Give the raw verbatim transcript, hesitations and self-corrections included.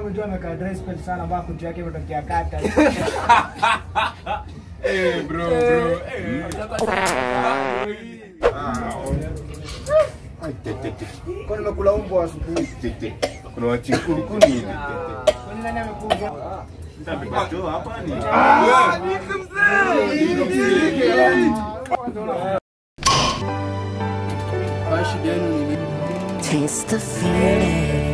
Unajua ameka dress pale sana mbaya kutu yake imetokea kata. Eh bro bro. Eh. Ai tete. Kwa nini umekula umbo asubuhi? Tete. Kuna wachikuni kuni hivi tete. Kwa nini nani amekuja? Ntabika tu hapa ni. Ah, niko mzee. Taste the feeling.